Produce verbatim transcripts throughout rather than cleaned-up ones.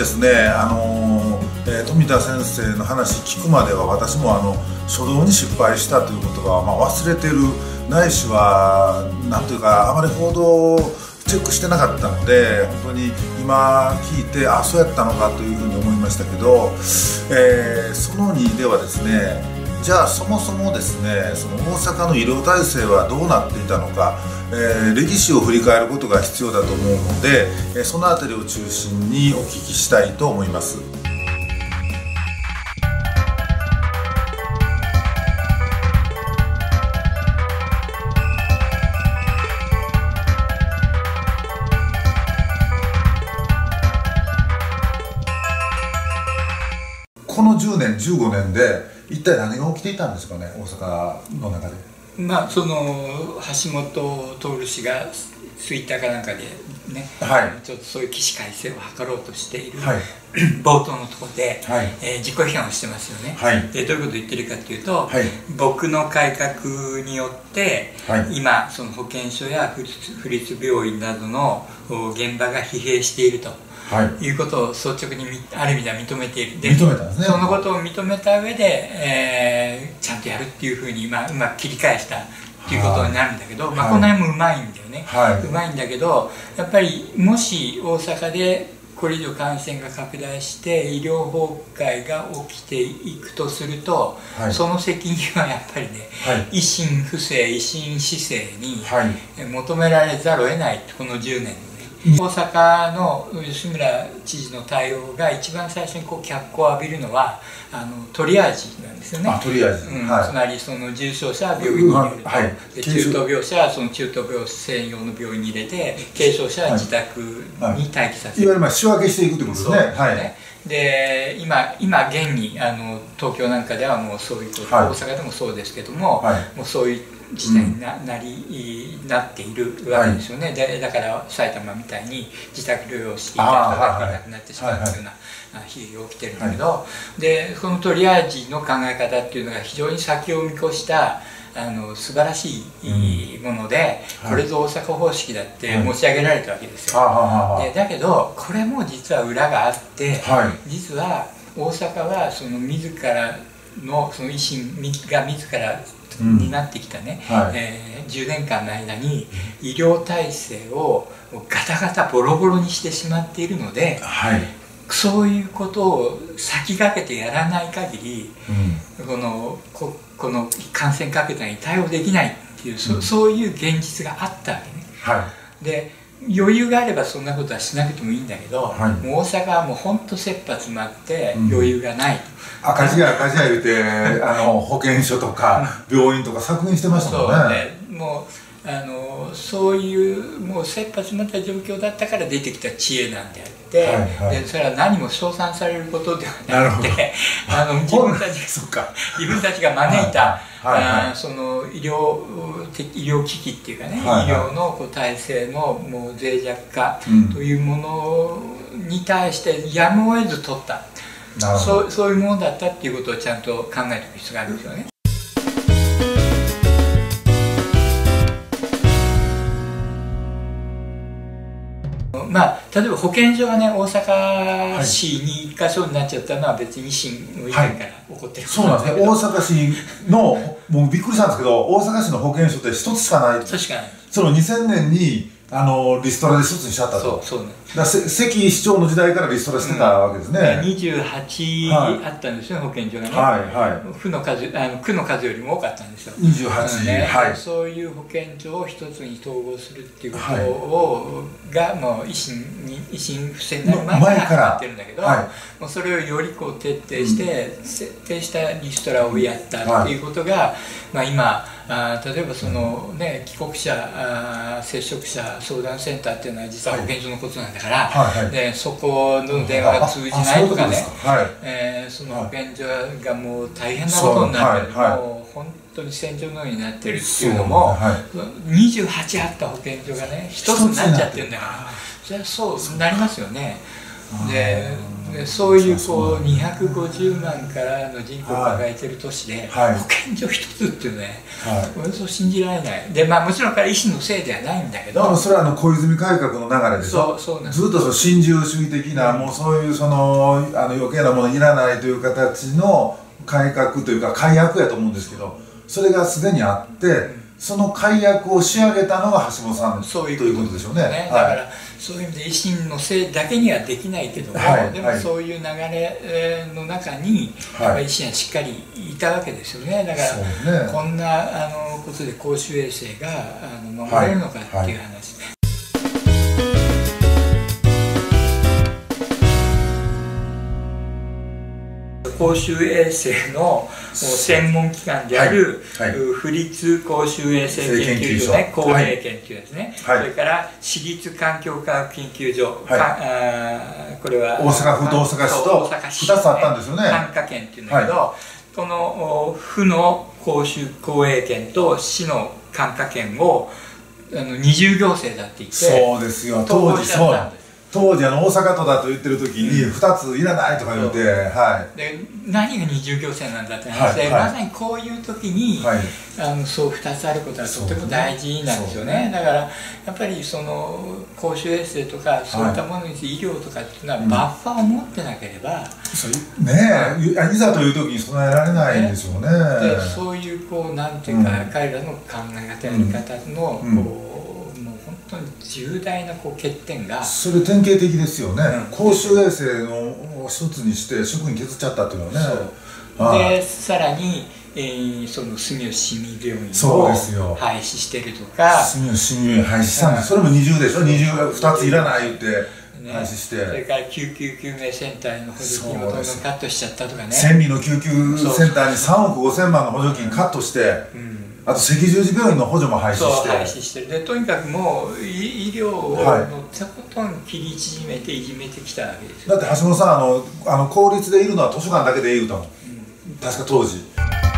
ですね、あのえー、富田先生の話聞くまでは私もあの初動に失敗したということが、まあ、忘れてるないしはなんというかあまり報道をチェックしてなかったので、本当に今聞いてあそうやったのかというふうに思いましたけど、えー、そのにではですね、じゃあそもそもですね、その大阪の医療体制はどうなっていたのか、えー、歴史を振り返ることが必要だと思うので、えー、そのあたりを中心にお聞きしたいと思います。このじゅうねんじゅうごねんで一体何が起きていたんですかね、大阪の中で。 まあその橋本徹氏がツイッターかなんかでね、はい、ちょっとそういう起死回生を図ろうとしている、はい、冒頭のところで、はい、えー、自己批判をしてますよね。はい、でどういうことを言ってるかというと、はい、僕の改革によって、はい、今その保健所や府立病院などの現場が疲弊していると。はい、いうことを率直にある意味では認めている。で、認めたんですね。そのことを認めた上で、えー、ちゃんとやるっていうふうに今うまく切り返したっていうことになるんだけど、はい、まあこの辺もうまいんだよね。はい、うまいんだけど、やっぱりもし大阪でこれ以上感染が拡大して医療崩壊が起きていくとすると、はい、その責任はやっぱりね、はい、維新不正維新市政に求められざるを得ない、このじゅうねん。大阪の吉村知事の対応が一番最初にこう脚光を浴びるのはあのトリアージなんですよね。あ、トリアージ、うん、はい、つまりその重症者は病院に入れると、はい、で中等病者はその中等病専用の病院に入れて、軽症者は自宅に待機させる、はいはい、いわゆるまあ仕分けしていくということですね。そうですね、はい、で今今現にあの東京なんかではもうそういうこと、はい、大阪でもそうですけども、はい、もうそういう事態に な,、うん、なりなっているわけですよね。はい、でだから埼玉みたいに自宅療養していた人がいなくなってしまうというような悲劇が起きてるんだけど、はい、でこのトリアージの考え方っていうのが非常に先を見越したあの素晴らしいもので、うん、これぞ大阪方式だって持ち上げられたわけですよ。はい、でだけどこれも実は裏があって、はい、実は大阪はその自らのその維新が自らになってきたね、うん、はい、えー、じゅうねんかんの間に医療体制をガタガタボロボロにしてしまっているので、はい、そういうことを先駆けてやらない限り、うん、このここの感染拡大に対応できないっていう、うん、そ, そういう現実があったわけね。はい、で余裕があればそんなことはしなくてもいいんだけど、はい、もう大阪はもう本当切羽詰まって余裕がないと、うん、赤字や赤字や言うてあの保健所とか病院とか削減してましたもんね。そうね、もうあのそういうもう切羽詰まった状況だったから出てきた知恵なんであって、はいはい、でそれは何も称賛されることではなくて、あの自分たち自分たちが招いた、はい、その医療医療機器っていうかね、はいはい、医療のこう体制のもう脆弱化というものに対してやむを得ず取った、うん、そう、そういうものだったっていうことをちゃんと考えておく必要があるんですよね。まあ、例えば保健所がね、大阪市に一箇所になっちゃったのは別に維新の以前から起こってる、はい、そうなんですね。大阪市のもうびっくりしたんですけど、大阪市の保健所って一つしかない。一つしかない。そのにせんねんにあのリストラで一つにしちゃったと。そうそうね。だ関市長の時代からリストラしてたわけですね。うん、にじゅうはちあったんですよね、保健所がね。はいはい。府の数、あの区の数よりも多かったんですよ。にじゅうはち、ね、はい。そういう保健所を一つに統合するっていうことを、はい、がもう維新に維新不正になる前から始まってるんだけど、はい、もうそれをよりこう徹底して、うん、徹底したリストラをやったっていうことが、はい、まあ今あ例えばそのね、帰国者あ接触者相談センターっていうのは実は保健所のことなんだから、はいはい、でそこの電話が通じないとかね、その保健所がもう大変なことになってる、はいはい、もう本当に戦場のようになってるっていうのも、はい、にじゅうはちあった保健所がね一つになっちゃってるんだから、それはそうなりますよね。ででそういうこうにひゃくごじゅうまんからの人口を抱えてる都市で、はい、保健所一つっていうね、はい、そう信じられない。でまあもちろんから維新のせいではないんだけど、 それはあの小泉改革の流れでしょ。そうそうなんです。ずっとその新自由主義的な、うん、もうそういうそのあの余計なものいらないという形の改革というか改悪やと思うんですけど、それがすでにあって、うん、その改悪を仕上げたのが橋本さんということでしょうね。 ね、だから、はい、そういう意味で維新のせいだけにはできないけども、はい、でもそういう流れの中に、はい、維新はしっかりいたわけですよね。だから、ね、こんなあのことで公衆衛生があの守れるのかっていう話。はいはい、公衆衛生の専門機関である、はいはい、府立公衆衛生研究所ね、公衛研究ですね、はい、それから私立環境科学研究所、はい、あこれは大阪府と大阪市とふたつあったんですよね。 環科研っていうんだけど、はい、この府の公衆公衛研と市の環科研をあの二重行政だって言って、 そうですよ、当時そうなんです。当時あの大阪都だと言ってる時にふたついらないとか言って、はい、 で何が二重行政なんだって話で、まさにこういう時にあのそうふたつあることはとても大事なんですよね。だからやっぱりその公衆衛生とかそういったものに医療とかっていうのはバッファーを持ってなければ、 ねえいざという時に備えられないんでしょうね。 でそういうこうなんていうか彼らの考え方やり方のこう重大なこう欠点がそれ典型的ですよね、うん、公衆衛生の一つにして職員削っちゃったっていうのはね。 でさらに、えー、その住吉市民病院を廃止してるとか、 住吉市民病院廃止したんです、うん、それも二重でしょ。二重ふたついらない言って廃止して、ね、 それから救急救命センターの補助金をどんどんカットしちゃったとかね。 千里の救急センターにさんおくごせんまんの補助金カットして、うん、あと赤十字病院の補助も廃止して、 廃止してる。でとにかくもう医療をとことん切り縮めていじめてきたわけですよ、 ね。だって橋本さんあのあの公立でいるのは図書館だけでいい歌もん、うん、確か当時。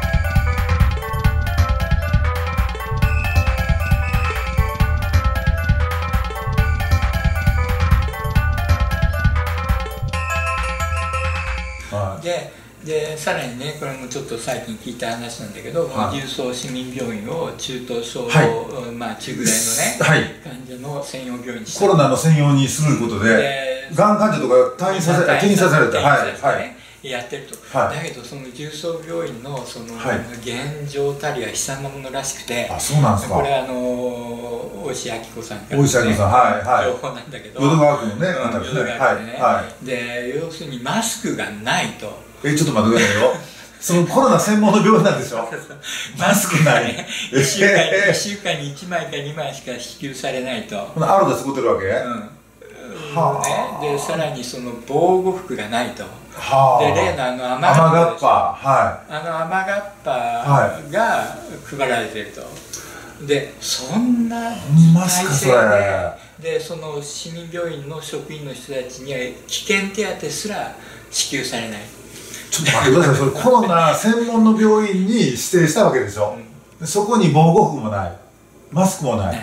ででさらにねこれもちょっと最近聞いた話なんだけど、はい、重曹市民病院を中等症、はい、まあ中ぐらいのね、はい、患者の専用病院にした。 コロナの専用にすることでがん患者とか退院させ転院させられた、はいはい、 やってると、はい、だけどその重曹病院のその、はい、現状たりは悲惨なものらしくて、 あそうなんですか。 これあの大石明子さんからの、ね、情報なんだけど、 淀川区のね方ですね。はいで要するにマスクがないと。 えちょっと待ってくださいよ。そのコロナ専門の病院なんでしょ。 マスクない。いっしゅうかんにいっしゅうかんにいちまいかにまいしか支給されないと。 このアロで作ってるわけ。うん。 はあ。でさらにその防護服がないと。はあ。で例のあの雨がっぱ、はい。 あの雨がっぱが配られてると。でそんな体制で、でその市民病院の職員の人たちには危険手当すら支給されない。 ちょっと待ってください。それコロナ専門の病院に指定したわけでしょ、うん、そこに防護服もない、マスクもない、はい、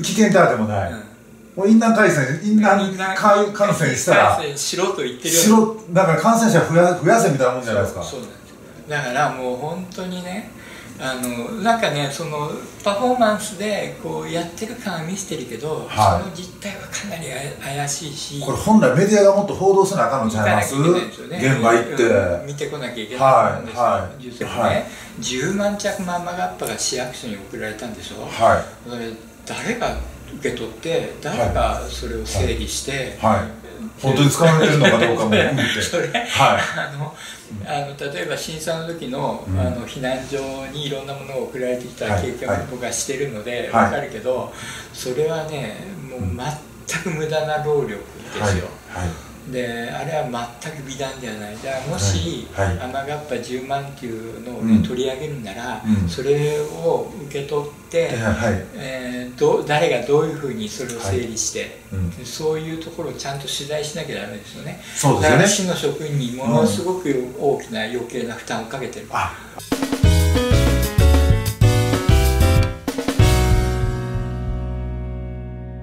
危険手当もない、うん、もう院内感染院内感染したらしろと言ってるような、だから感染者増や増やせみたいなもんじゃないですか。 そうなんです。だからもう本当にね、あのなんかねそのパフォーマンスでこうやってる感は見せてるけど、はい、その実態はかなり怪しいし、 これ本来メディアがもっと報道せなあかんのちゃいます？現場行って、 うん、見てこなきゃいけないんですよ、はい、実際ね、じゅうまんちゃくまんまがっぱが市役所に送られたんでしょ、はい、誰が受け取って誰がそれを整理して、はいはいはい、 本当に使われてるのかどうかも含めてそれ、はい、あのあの例えば震災の時の、うん、あの避難所にいろんなものを送られてきた経験を僕はしてるので分かるけど、はい、それはねもう全く無駄な労力ですよ、はいはい、であれは全く美談ではない。だからもし、はいはい、雨がっぱじゅうまんっていうのを、ね、うん、取り上げるなら、うん、それを受け取って、はい、えー、ど誰がどういうふうにそれを整理して、はい、うん、そういうところをちゃんと取材しなきゃダメですよね。そうですよね。だから市の職員にものすごく大きな余計な負担をかけてる、うん、あね、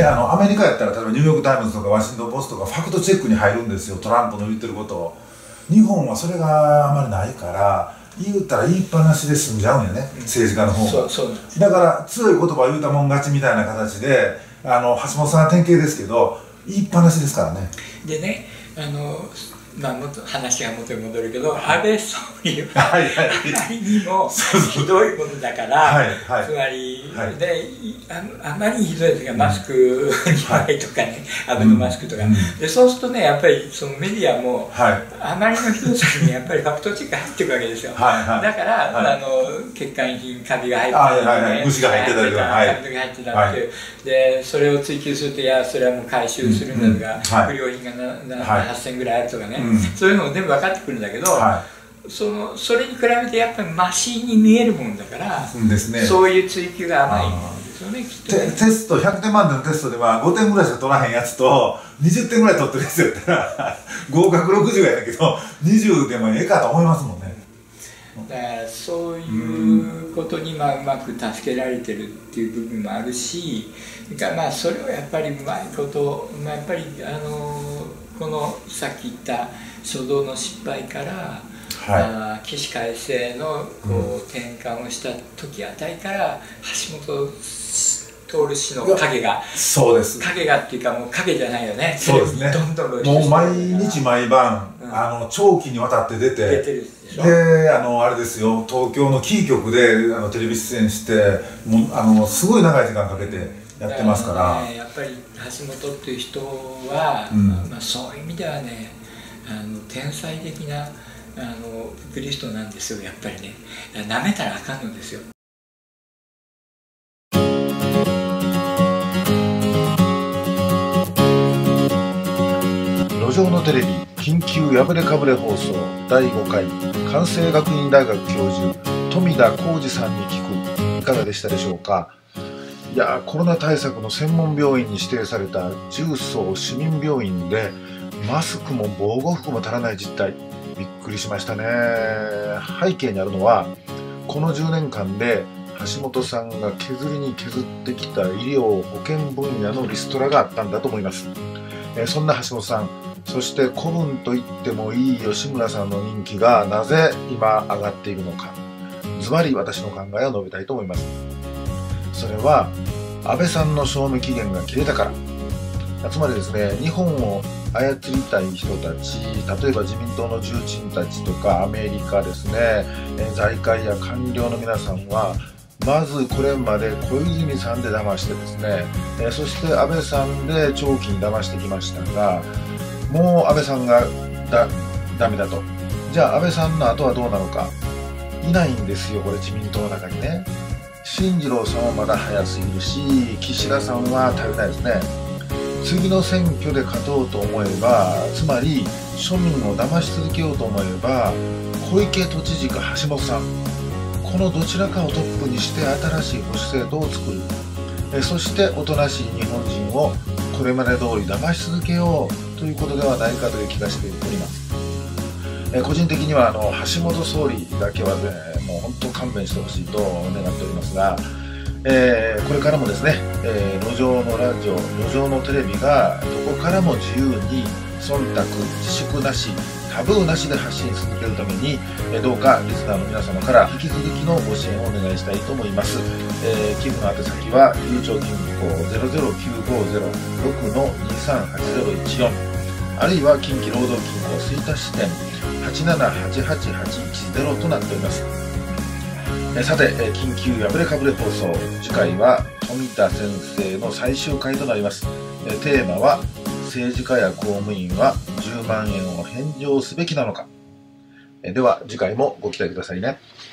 あのアメリカやったら例えばニューヨーク・タイムズとかワシントン・ポストとかファクトチェックに入るんですよ、トランプの言ってることを。日本はそれがあまりないから言ったら言いっぱなしで済んじゃうんよね、うん、政治家の方が。そうそうだから強い言葉を言うたもん勝ちみたいな形で、あの橋本さんは典型ですけど言いっぱなしですからね。 でね、あのまあ、もと話が元に戻るけど、安倍総理はあまりにもひどいものだから、つまり、でああまりにひどいですが、マスクに枚とかね、アベノマスクとか、でそうするとね、やっぱりそのメディアも、あまりのひどさにやっぱりファクトチェック入っていくわけですよ。だから、あの血管品、カビが入ってたりね、 虫が入ってたりとか、 カビが入ってたっていう、でそれを追求すると、いや、それはもう回収するんだとか、不良品がはっせんぐらいあるとかね。そういうのも全部分かってくるんだけど、はい、そのそれに比べてやっぱりマシに見えるもんだから、そうですね、そういう追求が甘いんですよね、きっとね。 テストひゃくてん満点のテストではごてんぐらいしか取らへんやつとにじゅってんぐらい取ってるやつやったら合格ろくじゅうやけどにじゅうでもええかと思いますもんね。 だからそういうことにまあうまく助けられてるっていう部分もあるし、まあそれをやっぱりうまいこと、まあ、やっぱりあのこのさっき言った初動の失敗から、はい、起死回生のこう転換をした時あたりから橋本徹氏の影が、 そうです、 影がっていうかもう影じゃないよね。 そうですね。 どんどんもう毎日毎晩、うん、あの長期にわたって出て、 出てるでしょ。 で、あのあれですよ、東京のキー局であのテレビ出演して、もうあのすごい長い時間かけてやってますから。だからね、 やっぱり橋本っていう人は、うん、まあそういう意味ではね、あの天才的なあのポピュリストなんですよ、やっぱりね。なめたらあかんのですよ。 路上のテレビ緊急破れかぶれ放送だいごかい、関西学院大学教授富田浩二さんに聞く、いかがでしたでしょうか。いや、コロナ対策の専門病院に指定された重曹市民病院でマスクも防護服も足らない実態、びっくりしましたね。背景にあるのは、このじゅうねんかんで橋本さんが削りに削ってきた医療保険分野のリストラがあったんだと思います。えそんな橋本さん、そして古文と言ってもいい吉村さんの人気がなぜ今上がっているのか、ズバリ私の考えを述べたいと思います。それは安倍さんの賞味期限が切れたから。つまりですね、日本を操りたい人たち、例えば自民党の重鎮たちとかアメリカですね、財界や官僚の皆さんはまずこれまで小泉さんで騙してですね、そして安倍さんで長期に騙してきましたが、もう安倍さんがだダメだと。じゃあ安倍さんの後はどうなのか。いないんですよ、これ自民党の中にね。進次郎さんはまだ早すぎるし、岸田さんは足りないですね。次の選挙で勝とうと思えば、つまり庶民を騙し続けようと思えば、小池都知事か橋本さん、このどちらかをトップにして新しい保守政党を作る。えそしておとなしい日本人をこれまで通り騙し続けようということではないかという気がしております。え個人的にはあの橋本総理だけは、ね、もう本当勘弁してほしいと願っておりますが、えー、これからもですね、えー、路上のラジオ、路上のテレビがどこからも自由に忖度、自粛なし、タブーなしで発信続けるために、えー、どうかリスナーの皆様から引き続きのご支援をお願いしたいと思います。えー、寄付の宛先はゆうちょ銀行 ゼロゼロきゅうごゼロ ろくのにさんはちゼロいちよん、あるいは近畿労働金庫吹田支店 はちななはちはちはちいちゼロ となっております。さて、緊急破れかぶれ放送、次回は富田先生の最終回となります。テーマは、政治家や公務員はじゅうまんえんを返上すべきなのか。では次回もご期待くださいね。